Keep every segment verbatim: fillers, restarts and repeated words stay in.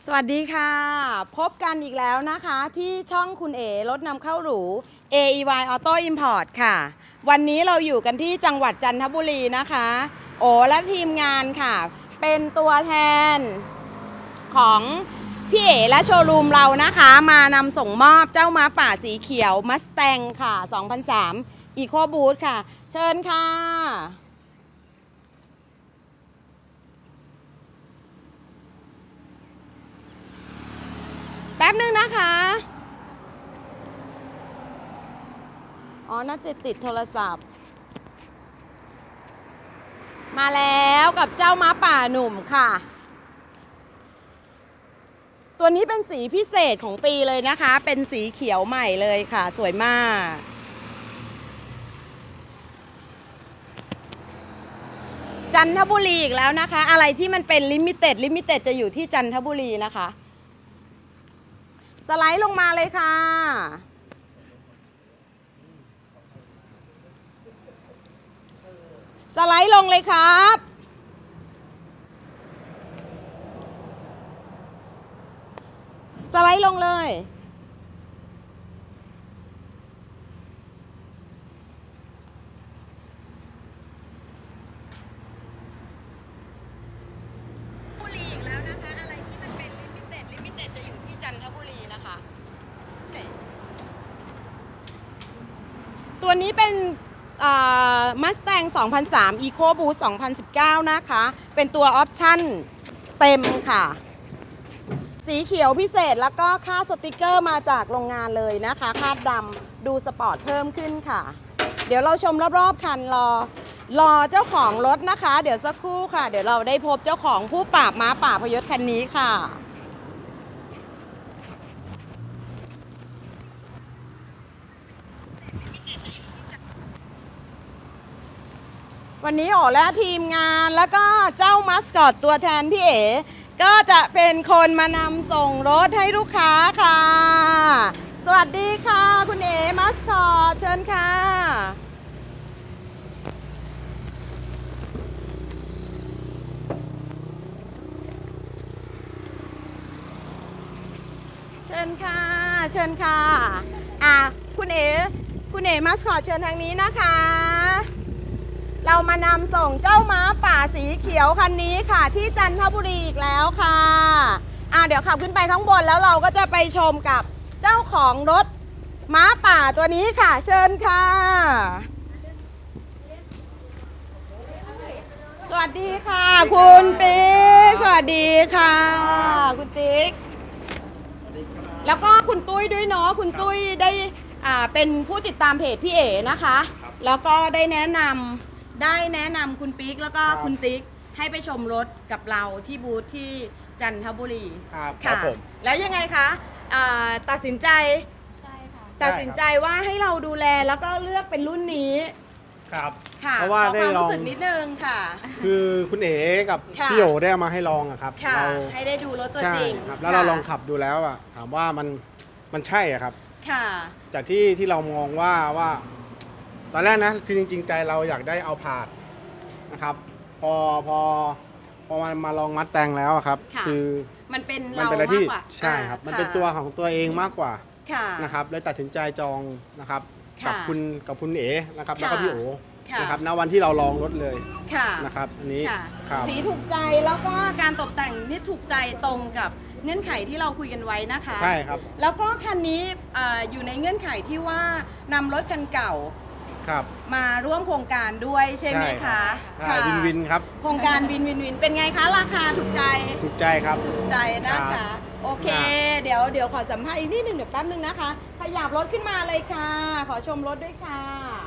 สวัสดีค่ะพบกันอีกแล้วนะคะที่ช่องคุณเอ๋รถนำเข้าหรู เอ อี วาย Auto Import ค่ะวันนี้เราอยู่กันที่จังหวัดจันทบุรีนะคะโอและทีมงานค่ะเป็นตัวแทนของพี่เอ๋และโชว์รูมเรานะคะมานำส่งมอบเจ้าม้าป่าสีเขียว Mustang ค่ะสองพันสาม EcoBoost ค่ะเชิญค่ะแป๊บนึงนะคะ อ๋อ น่าจะติดโทรศัพท์ มาแล้วกับเจ้าม้าป่าหนุ่มค่ะ ตัวนี้เป็นสีพิเศษของปีเลยนะคะ เป็นสีเขียวใหม่เลยค่ะ สวยมาก จันทบุรีอีกแล้วนะคะ อะไรที่มันเป็นลิมิเต็ด ลิมิเต็ดจะอยู่ที่จันทบุรีนะคะสไลด์ลงมาเลยค่ะสไลด์ลงเลยครับสไลด์ลงเลยบุรีอีกแล้วนะคะอะไรที่มันเป็นลิมิเต็ด ลิมิเต็ดจะอยู่ที่จันทบุรีนะคะตัวนี้เป็นมัสแตงสองพันสาม EcoBoost สองพันสิบเก้านะคะเป็นตัวออปชั่นเต็มค่ะสีเขียวพิเศษแล้วก็ค่าสติกเกอร์มาจากโรงงานเลยนะคะคาดดำดูสปอร์ตเพิ่มขึ้นค่ะเดี๋ยวเราชมรอบๆคันรอรอเจ้าของรถนะคะเดี๋ยวสักครู่ค่ะเดี๋ยวเราได้พบเจ้าของผู้ปราบม้าป่าพยศคันนี้ค่ะวันนี้โอและทีมงานแล้วก็เจ้ามัสคอตตัวแทนพี่เอ๋ก็จะเป็นคนมานำส่งรถให้ลูกค้าค่ะสวัสดีค่ะคุณเอ๋มัสคอตเชิญค่ะเชิญค่ะเชิญค่ะอ่ะคุณเอ๋คุณเอ๋มัสคอตเชิญทางนี้นะคะเรามานำส่งเจ้าม้าป่าสีเขียวคันนี้ค่ะที่จันทบุรีอีกแล้วค่ะอ่าเดี๋ยวขับขึ้นไปข้างบนแล้วเราก็จะไปชมกับเจ้าของรถม้าป่าตัวนี้ค่ะเชิญค่ะสวัสดีค่ะคุณปิ๊กสวัสดีค่ะคุณติ๊กแล้วก็คุณตุ้ยด้วยเนาะคุณตุ้ยได้อ่าเป็นผู้ติดตามเพจพี่เอ๋นะคะแล้วก็ได้แนะนำได้แนะนำคุณปิ๊กแล้วก็คุณติ๊กให้ไปชมรถกับเราที่บูธที่จันทบุรีค่ะแล้วยังไงคะตัดสินใจตัดสินใจว่าให้เราดูแลแล้วก็เลือกเป็นรุ่นนี้ครับค่ะเพราะว่าได้ลองรู้สึกนิดนึงค่ะคือคุณเอ๋กับพี่โอได้เอามาให้ลองอะครับเราให้ได้ดูรถตัวจริงครับแล้วเราลองขับดูแล้วอะถามว่ามันมันใช่อะครับค่ะจากที่ที่เรามองว่าว่าตอนแรกนะคือจริงๆใจเราอยากได้เอาผาดนะครับพอพอพอมันมาลองมัดแต่งแล้วครับคือมันเป็นมันเป็นอะไรที่ใช่ครับมันเป็นตัวของตัวเองมากกว่านะครับเลยตัดสินใจจองนะครับกับคุณกับคุณเอ๋นะครับแล้วก็พี่โอนะครับณวันที่เราลองรถเลยนะครับอันนี้สีถูกใจแล้วก็การตกแต่งนี่ถูกใจตรงกับเงื่อนไขที่เราคุยกันไว้นะคะใช่ครับแล้วก็คันนี้อยู่ในเงื่อนไขที่ว่านำรถคันเก่ามาร่วมโครงการด้วยใช่ไหมคะค่ะวินวินครับโครงการวินวินวินเป็นไงคะราคาถูกใจถูกใจครับถูกใจนะคะโอเคเดี๋ยวเดี๋ยวขอสัมภาษณ์อีกนิดหนึ่งเดี๋ยวแป๊บนึงนะคะขยับรถขึ้นมาเลยค่ะขอชมรถด้วยค่ะ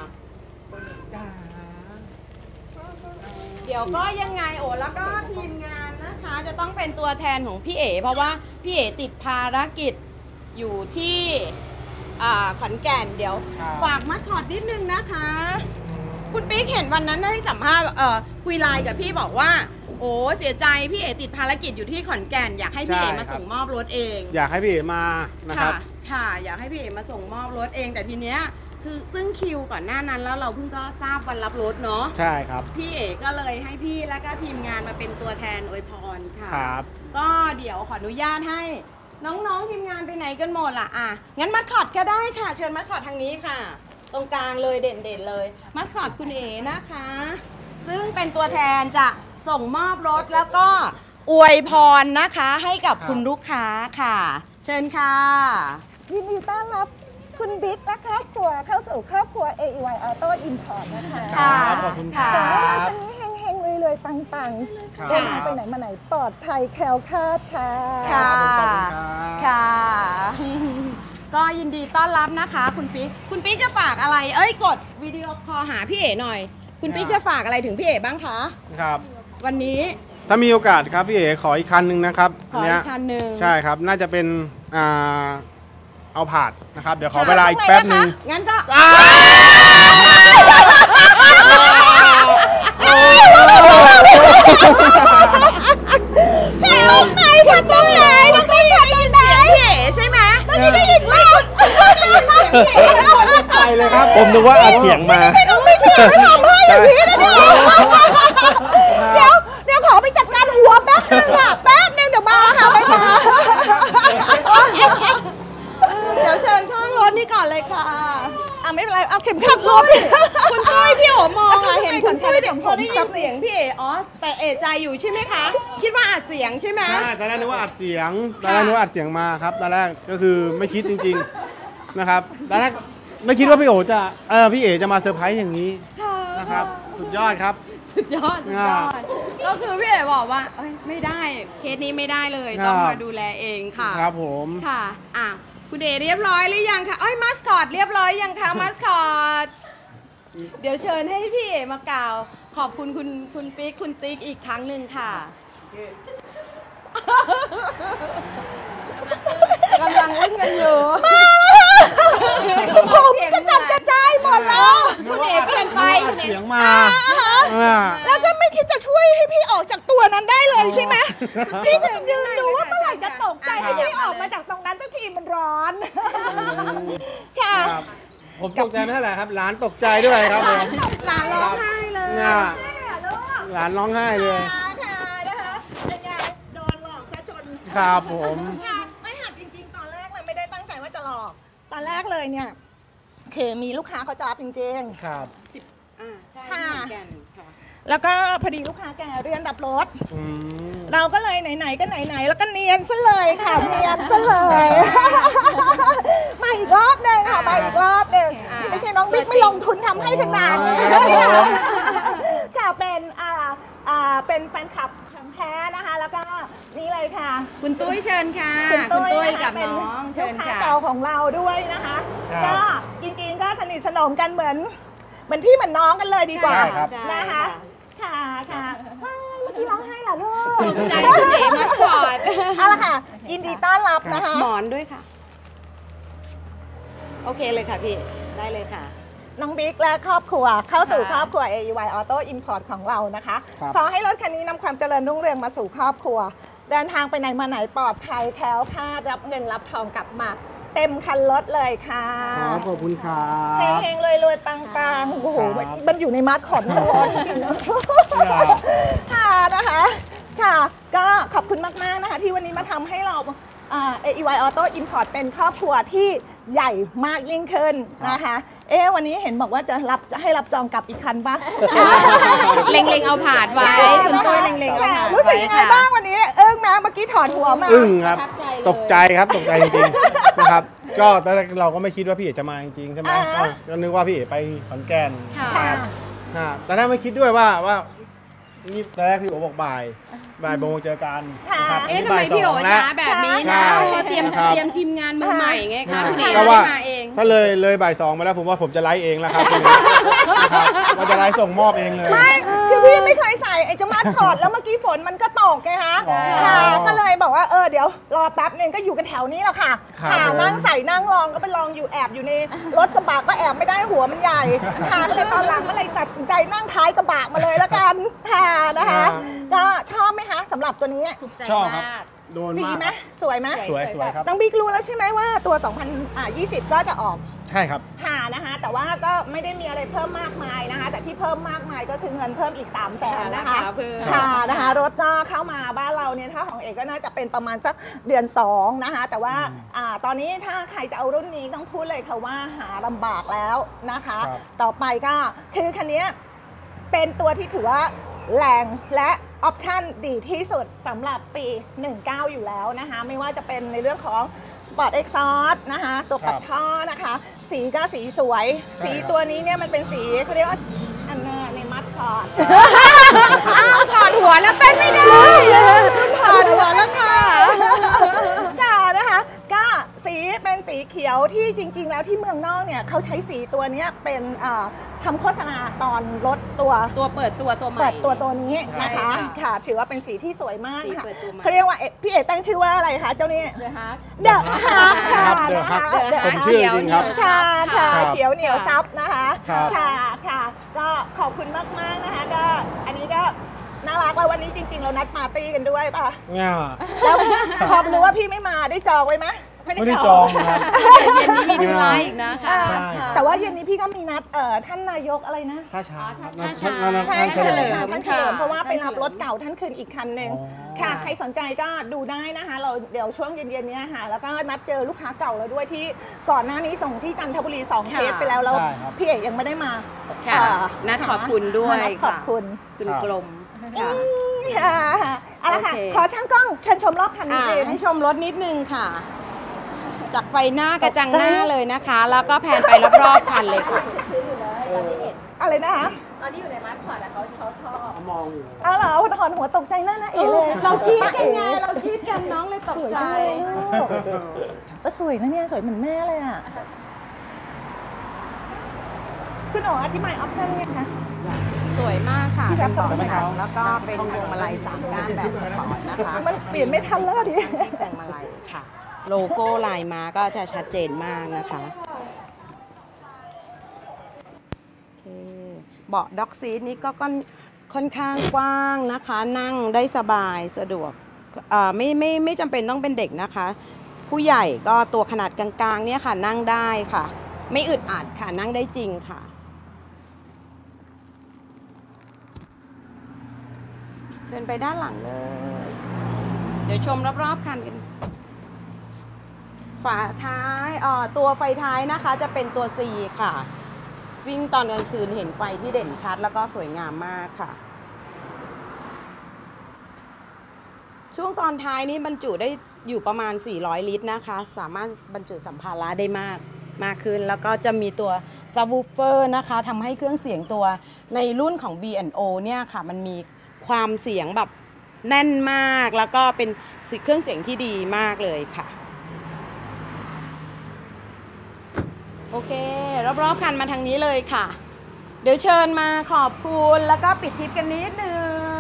เดี๋ยวก็ยังไงโอ้แล้วก็ทีมงานนะคะจะต้องเป็นตัวแทนของพี่เอ๋เพราะว่าพี่เอ๋ติดภารกิจอยู่ที่ขอนแก่นเดี๋ยวฝากมัดคอร์ดนิดนึงนะคะคุณปิ๊กเห็นวันนั้นได้สัมภาษณ์คุยไลน์กับพี่บอกว่าโอ้เสียใจพี่เอ๋ติดภารกิจอยู่ที่ขอนแก่นอยากให้พี่เอ๋มาส่งมอบรถเองอยากให้พี่เอ๋มานะครับค่ะอยากให้พี่เอ๋มาส่งมอบรถเองแต่ทีเนี้ยคคือซึ่งคิวก่อนหน้านั้นแล้วเราเพิ่งก็ทราบวันรับรถเนาะใช่ครับพี่เอ๋ก็เลยให้พี่และก็ทีมงานมาเป็นตัวแทนอวยพรค่ะครับก็เดี๋ยวขออนุญาตให้น้องๆทีมงานไปไหนกันหมดล่ะอ่ะงั้นมัดคอดก็ได้ค่ะเชิญมัดคอดทางนี้ค่ะตรงกลางเลยเด่นๆเลยมัดคอดคุณเอ๋นะคะซึ่งเป็นตัวแทนจะส่งมอบรถแล้วก็อวยพรนะคะให้กับคุณลูกค้าค่ะเชิญค่ะยินดีต้อนรับคุณบิ๊กและครอบครัวเข้าสู่ครอบครัว เอ อี วาย Auto Import นะคะค่ะขอบคุณค่ะขอให้รถคันนี้เฮงๆรวยๆปังๆเดินทางไปไหนมาไหนปลอดภัยแคล้วคลาดค่ะค่ะค่ะ ก็ยินดีต้อนรับนะคะคุณปิ๊กคุณปิ๊กจะฝากอะไรเอ้ยกดวิดีโอคอลหาพี่เอ๋หน่อยคุณปิ๊กจะฝากอะไรถึงพี่เอ๋บ้างคะครับวันนี้ถ้ามีโอกาสครับพี่เอ๋ขออีกคันหนึ่งนะครับขออีกคันหนึ่งใช่ครับน่าจะเป็นอ่าเอาผาดนะครับเดี๋ยวขอเวลาอีกแป๊บนึงงั้นก็แถวไหนคันตรงไหนตรงไหนได้ยินเสียงพี่เอ๋ใช่ไหมเมื่อกี้ได้ยินไหมไปเลยครับผมนึกว่าอัดเสียงมาไม่เสียงทำให้อย่างนี้นะเดี๋ยวเดี๋ยวขอไปจัดการหัวแป๊บนึงค่ะแป๊บนึงเดี๋ยวมาค่ะไม่มาเดี๋ยวเชิญข้างรถนี่ก่อนเลยค่ะอ่ะไม่เป็นไรเอาเข็มขัดรถคุณตุ้ยพี่โอ๋มองอ่ะเห็นคุณตุ้ยเดี๋ยวพอได้ยินเสียงพี่เอ๋อ๋อแต่เอ๋ใจอยู่ใช่ไหมคะคิดว่าอัดเสียงใช่ไหมใช่ตอนแรกนึกว่าอัดเสียงตอนแรกนึกว่าอัดเสียงมาครับตอนแรกก็คือไม่คิดจริงๆนะครับตอนแรกไม่คิดว่าพี่โอ๋จะเออพี่เอ๋จะมาเซอร์ไพรส์อย่างนี้นะครับสุดยอดครับสุดยอดสุดยอดก็คือพี่เอ๋บอกว่าเอ้ยไม่ได้เคสนี้ไม่ได้เลยต้องมาดูแลเองค่ะครับผมค่ะอ่ะคุณเอ๋เรียบร้อยหรือยังคะเอ้ยมัสคอตเรียบร้อยยังคะมัสคอตเดี๋ยวเชิญให้พี่เอ๋มากล่าวขอบคุณคุณคุณปิ๊กคุณติ๊กอีกครั้งหนึ่งค่ะกำลังอึ้งกันอยู่ผมกระจัดกระจายหมดแล้วคุณเอ๋เปลี่ยนไปเสียงมาแล้วก็ไม่คิดจะช่วยให้พี่ออกจากตัวนั้นได้เลยใช่ไหมพี่จะยืนดูว่าเมื่อไหร่จะตกใจให้พี่ออกมาจากตรงนั้นสักทีมันร้อนค่ะผมตกใจไม่เท่าไหร่ครับหลานตกใจด้วยครับผมหลานร้องไห้เลยหลานร้องไห้เลยโดนหลอกซะจนครับผมไม่หักจริงๆตอนแรกเลยไม่ได้ตั้งใจว่าจะหลอกตอนแรกเลยเนี่ยคือมีลูกค้าเขาจะรับจริงๆครับสิบอ่าใช่ค่ะแล้วก็พอดีลูกค้าแกเรียนดับรถเราก็เลยไหนๆก็ไหนๆแล้วก็เนียนซะเลยค่ะเนียนซะเลยมาอีกรอบหนึ่งค่ะมาอีกรอบหนึ่งไม่ใช่น้องบิ๊กไม่ลงทุนทำให้ขนาดนี้ค่ะเป็นอ่าอ่าเป็นแฟนคลับของแท้นะคะแล้วก็นี่เลยค่ะคุณตุ้ยเชิญค่ะคุณตุ้ยกับน้องเชิญค่ะเก่าของเราด้วยนะคะก็จริงๆก็สนิทสนมกันเหมือนเหมือนพี่เหมือนน้องกันเลยดีกว่านะคะค่ะค่ะเมื่อกี้ร้องไห้เหรอลูกตกใจคุณเอ๋มาสอดเอาละค่ะยินดีต้อนรับนะคะหมอนด้วยค่ะโอเคเลยค่ะพี่ได้เลยค่ะน้องบิ๊กและครอบครัวเข้าสู่ครอบครัว เอ อี วาย Auto Import ของเรานะคะขอให้รถคันนี้นำความเจริญรุ่งเรืองมาสู่ครอบครัวเดินทางไปไหนมาไหนปลอดภัยแคล้วคลาดรับเงินรับทองกลับมาเต็มคันรถเลยค่ะขอบคุณครับเฮงๆรวยๆปังๆโอ้โหมันอยู่ในมัดขอดนอนจริงๆค่ะนะคะค่ะก็ขอบคุณมากๆนะคะที่วันนี้มาทำให้เรา เอ อี วาย Auto Import เป็นครอบครัวที่ใหญ่มากยิ่งขึ้นนะคะเอ๊ะวันนี้เห็นบอกว่าจะรับจะให้รับจองกลับอีกคันป่ะเล็งๆเอาผาดไว้คุณตุ้ยเล็งๆเอาผาดรู้สึกยังไงบ้างวันนี้เอิ้งนะเมื่อกี้ถอนหัวมาอึ้งครับตกใจครับตกใจจริงๆนะครับก็ตอนแรกเราก็ไม่คิดว่าพี่เอ๋จะมาจริงๆใช่ไหมก็นึกว่าพี่เอ๋ไปขอนแก่นครับแต่ถ้าไม่คิดด้วยว่าว่านี่ตอนแรกพี่โอ๋บอกบ่ายบ่ายโมงเจอกันนะครับเอ๊ะทำไมพี่โอ๋ช้าแบบนี้นะเขาเตรียมเตรียมทีมงานมือใหม่ไงคะคุณเอ๋ไม่มาเองถ้าเลยเลยบ่ายสองมาแล้วผมว่าผมจะไลฟ์เองแล้วครับว่าจะไลฟ์ส่งมอบเองเลยไม่คือพี่ไม่เคยใส่ไอ้จะมัดคอร์ดแล้วเมื่อกี้ฝนมันก็ตกไงคะก็เลยบอกว่าเออเดี๋ยวรอแป๊บนึงก็อยู่กันแถวนี้แหละค่ะนั่งใส่นั่งลองก็ไปลองอยู่แอบอยู่ในรถกระบะก็แอบไม่ได้หัวมันใหญ่ค่ะก็เลยตอนหลังก็เลยตัดใจนั่งท้ายกระบะมาเลยแล้วกันค่ะนะคะก็ชอบไหมคะสำหรับตัวนี้ชอบครับโดนมากสีไหมสวยไหมสวยสวยครับน้องบิ๊กรู้แล้วใช่ไหมว่าตัวสองพันยี่สิบก็จะออกใช่ครับค่ะนะคะแต่ว่าก็ไม่ได้มีอะไรเพิ่มมากมายนะคะแต่ที่เพิ่มมากมายก็คือเงินเพิ่มอีก3ามแสนนะคะค่ะนะคะรถก็เข้ามาบ้านเราเนี่ยถ้าของเอกก็น่าจะเป็นประมาณสักเดือนสองนะคะแต่ว่าอ่าตอนนี้ถ้าใครจะเอารุ่นนี้ต้องพูดเลยค่ะว่าหาลำบากแล้วนะคะต่อไปก็คือคันนี้เป็นตัวที่ถือว่าแรงและออปชั่นดีที่สุดสำหรับปีหนึ่งเก้าอยู่แล้วนะคะไม่ว่าจะเป็นในเรื่องของ Sport Exhaust นะคะตัวปัดท่อนะคะสีก็สีสวยสีตัวนี้เนี่ยมันเป็นสีเขาเรียกว่าอันน่ในมัดคอร์ดอ้าวถอดหัวแล้วเต้นไม่ได้ถอดหัวแล้วค่ะค่ะนะคะก็สีเป็นสีเขียวที่จริงๆแล้วที่เมืองนอกเนี่ยเขาใช้สีตัวนี้เป็นทำโฆษณาตอนรถตัวตัวเปิดตัวตัวใหม่เปิดตัวตัวนี้นะคะค่ะถือว่าเป็นสีที่สวยมากค่ะเขาเรียกว่าพี่เอกตั้งชื่อว่าอะไรคะเจ้านี่เดอะฮักเดอะฮักค่ะเดอะฮักผมชื่อจริงครับค่ะค่ะเขียวเหนียวซับนะคะค่ะค่ะก็ขอบคุณมากๆนะคะก็อันนี้ก็น่ารักแล้ววันนี้จริงๆเรานัดปาร์ตี้กันด้วยป่ะแล้วพอรู้ว่าพี่ไม่มาได้จองไว้ไหมไม่ได้จองครับเย็นนี้มีธุระอีกนะคะแต่ว่าเย็นนี้พี่ก็มีนัดเอ่อท่านนายกอะไรนะท่าช้างท่าช้างท่านเฉลิมท่านเฉลิมเพราะว่าไปรับรถเก่าท่านคืนอีกคันหนึ่งค่ะใครสนใจก็ดูได้นะคะเราเดี๋ยวช่วงเย็นๆนี้ค่ะแล้วก็นัดเจอลูกค้าเก่าแล้วด้วยที่ก่อนหน้านี้ส่งที่จันทบุรีสองเคสไปแล้วแล้วพี่เอกยังไม่ได้มาค่ะนัดขอบคุณด้วยขอบคุณคุณกลมค่ะเอาละค่ะขอช่างกล้องเชิญชมรอบคันนี้เลยให้ชมรถนิดนึงค่ะจากไฟหน้ากระจังหน้าเลยนะคะแล้วก็แผนไปรอบๆคันเลยค่ะอะไรนะคะตอนที่อยู่ในมาสคอตแต่เขาเขาชอบมองอยู่อ้าวเหรอถอนหัวตกใจหน้านะเอ๋เลยเราคิดกันไงเราคิดกันน้องเลยตกใจก็สวยนะเนี่ยสวยเหมือนแม่เลยอ่ะคุณหนูอธิบายออปชั่นเนี่ยคะสวยมากค่ะเป็นต่อแถวแล้วก็เป็นพวงมาลัยสามก้านแบบสปอร์ตนะคะมันเปลี่ยนไม่ทันแล้วดิพวงมาลัยค่ะโลโก้ลายม้าก็จะชัดเจนมากนะคะเบาะด็อกซีทนี้ก็ค่อนข้างกว้างนะคะนั่งได้สบายสะดวกไม่ไม่ไม่จำเป็นต้องเป็นเด็กนะคะผู้ใหญ่ก็ตัวขนาดกลางๆเนี่ยค่ะนั่งได้ค่ะไม่อึดอัดค่ะนั่งได้จริงค่ะเชิญไปด้านหลังเลยเดี๋ยวชมรอบๆคันกันฝาท้ายอ่อตัวไฟท้ายนะคะจะเป็นตัว C ค่ะวิ่งตอนกลางคืนเห็นไฟที่เด่นชัดแล้วก็สวยงามมากค่ะช่วงตอนท้ายนี้บรรจุได้อยู่ประมาณสี่ร้อยลิตรนะคะสามารถบรรจุสัมภาระได้มากมากขึ้นแล้วก็จะมีตัวซับวูฟเฟอร์นะคะทำให้เครื่องเสียงตัวในรุ่นของ บี แอนด์ โอ เนี่ยค่ะมันมีความเสียงแบบแน่นมากแล้วก็เป็นเครื่องเสียงที่ดีมากเลยค่ะโอเครอบๆคันมาทางนี้เลยค่ะเดี๋ยวเชิญมาขอบคุณแล้วก็ปิดทริปกันนิดนึง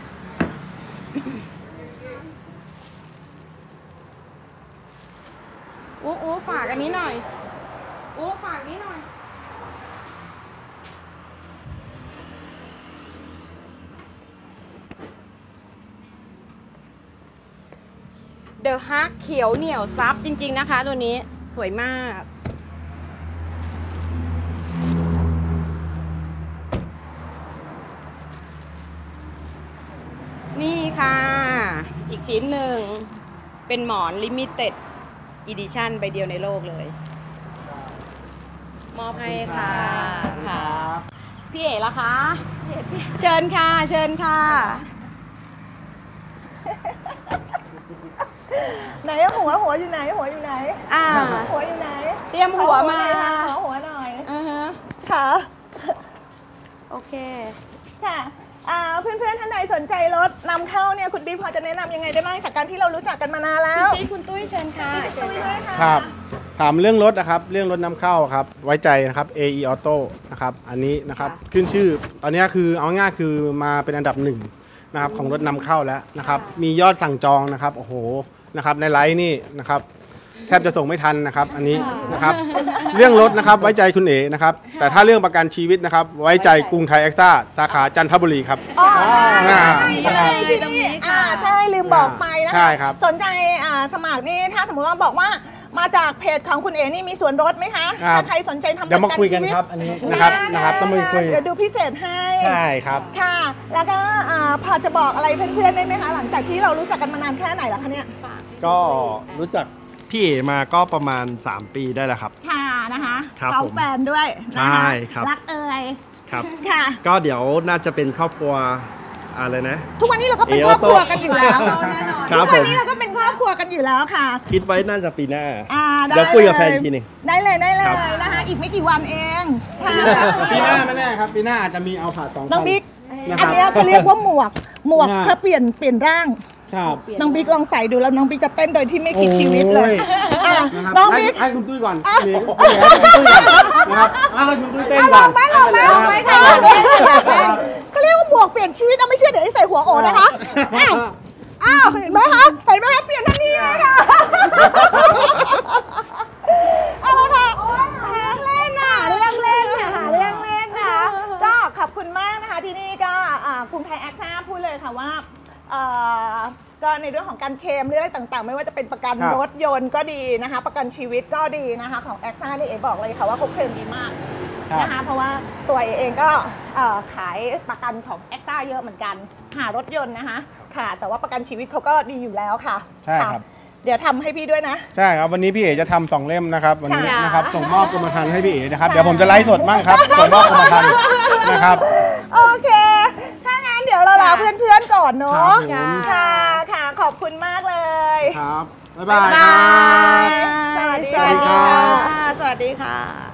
อู้อู้ฝากอันนี้หน่อยอู้ฝากนี้หน่อยเดอะฮักเขียวเหนียวซับจริงๆนะคะตัวนี้สวยมากนี่ค่ะอีกชิ้นหนึ่งเป็นหมอนลิมิเต็ดอีดิชั่นใบเดียวในโลกเลยมอบให้ค่ะค่ะพี่เอ๋ล่ะคะเชิญค่ะเชิญค่ะไหนหัวหัวอยู่ไหนหัวอยู่ไหนอ่าหัวอยู่ไหนเตรียมหัวมาขอหัวหน่อยอือฮะค่ะโอเคค่ะเพื่อนๆท่านใดสนใจรถนำเข้าเนี่ยคุณบิ๊กพอจะแนะนำยังไงได้บ้างจากการที่เรารู้จักกันมานานแล้วคุณติ๊กคุณตุ้ยเชิญค่ะเชิญค่ะครับถามเรื่องรถนะครับเรื่องรถนำเข้าครับไว้ใจนะครับ เอ อี Auto นะครับอันนี้นะครับขึ้นชื่อตอนนี้คือเอาง่ายคือมาเป็นอันดับหนึ่งนะครับของรถนำเข้าแล้วนะครับมียอดสั่งจองนะครับโอ้โหนะครับในไลน์นี่นะครับแทบจะส่งไม่ทันนะครับอันนี้นะครับเรื่องรถนะครับไว้ใจคุณเอ๋นะครับแต่ถ้าเรื่องประกันชีวิตนะครับไว้ใจกรุงไทยเอ็กซ่าสาขาจันทบุรีครับอ๋อใช่ที่นี่ใช่ลืมบอกไปนะใช่ครับสนใจสมัครนี่ถ้าสมมติว่าบอกว่ามาจากเพจของคุณเอ๋นี่มีส่วนลดไหมคะครับถ้าใครสนใจทำเดี๋ยวมาคุยกันประชีวิตครับอันนี้นะครับได้นะครับต้องมาคุยเดี๋ยวดูพิเศษให้ใช่ครับค่ะ แล้วก็อ่าพอจะบอกอะไรเพื่อนๆได้ไหมคะหลังจากที่เรารู้จักกันมานานแค่ไหนแล้วคะเนี่ยก็รู้จักพี่เอ๋มาก็ประมาณ สาม ปีได้แล้วครับค่ะนะคะครับพร้อมผมแฟนด้วยนะคะใช่ครับรักเอ่ยครับค่ะก็เดี๋ยวน่าจะเป็นครอบครัวอะไรนะทุกวันนี้เราก็เป็นเอ๋ครอบครัวกันอยู่แล้วแน่นอนทุกวันนี้เราก็เป็นครอบครัวกันอยู่แล้วค่ะคิดไว้น่าจะปีหน้าอ่าได้เดี๋ยวคุยกับแฟนอีกทีหนึ่งได้เลยได้เลครับยนะคะ อีกไม่กี่วันเองค่ะปีหน้าไม่แน่ครับปีหน้าอาจจะมีเอาผ่าสองน้องคันบิ๊กนะคอันรับเนี้ยเขาเรียกว่าหมวกหมวกอ่าเขาเปลี่ยนเปลี่ยนร่างครับน้องบิ๊กลองใส่ดูแล้วน้องบิ๊กจะเต้นโดยที่ไม่คิดชีวิตเลยโอ้อ่ะนะครับน้องให้บิ๊กให้คุณตุ้ยก่อนพี่เอ๋พี่เอ๋ให้คุณตุ้ยก่อนนะครับให้คุณตุ้ยเต้นอ่ะลก่ออน งไหมลองไหมลองไหมค่ะรับเล่นอยากเล่นเขาเรียกว่าหมวกเปลี่ยนชีวิตนะไม่เชื่อเดี๋ยวให้ใส่หัวโอนะคะอ้าวอ้าวเห็นไหมคะเห็นไหมคะเปลี่ยนทันทีเลยค่ะเอาละค่ะเล่นน่ะเรื่องเล่นน่ะเรื่องเล่นนะก็ขอบคุณมากนะคะที่นี่ก็อ่ากรุงไทยแอคซ่าพูดเลยค่ะว่าเอ่อก็ในเรื่องของการเคลมเรื่องต่างๆ ไม่ว่าจะเป็นประกันครับรถยนต์ก็ดีนะคะ ประกันชีวิตก็ดีนะคะของแอคซ่านี่เอ๋บอกเลยค่ะว่าเขาเคลมดีมากครับนะคะเพราะว่าตัวเอเองก็เอ่อขายประกันของแอคซ่าเยอะเหมือนกันหารถยนต์นะคะค่ะแต่ว่าประกันชีวิตเขาก็ดีอยู่แล้วค่ะใช่ครับะเดี๋ยวทำให้พี่ด้วยนะใช่ครับวันนี้พี่เอ๋จะทำสองเล่มนะครับวันนี้ค่ะนะครับส่งมอบกรมธรรม์ให้พี่เอ๋นะครับเดี๋ยวผมจะไลฟ์สดมั่งครับส่งมอบกรมธรรม์นะครับโอเค ถ้างั้นเดี๋ยวเราลาเพื่อนๆก่อนเนาะครับผมค่ะค่ะขอบคุณมากเลยครับบ๊ายบายบาครับยสวัสดีสวัสดีค่ะค่ะ สวัสดีค่ะ